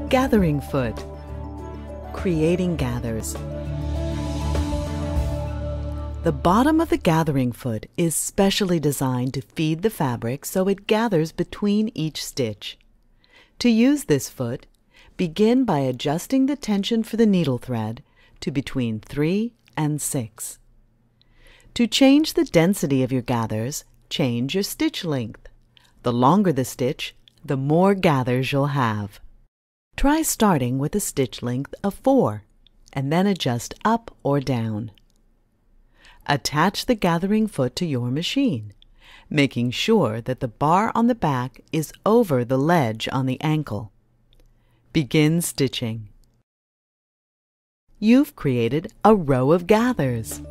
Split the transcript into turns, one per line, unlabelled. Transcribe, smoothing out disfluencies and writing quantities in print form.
Gathering foot. Creating gathers. The bottom of the gathering foot is specially designed to feed the fabric so it gathers between each stitch. To use this foot, begin by adjusting the tension for the needle thread to between 3 and 6. To change the density of your gathers, change your stitch length. The longer the stitch, the more gathers you'll have. Try starting with a stitch length of 4 and then adjust up or down. Attach the gathering foot to your machine, making sure that the bar on the back is over the ledge on the ankle. Begin stitching. You've created a row of gathers.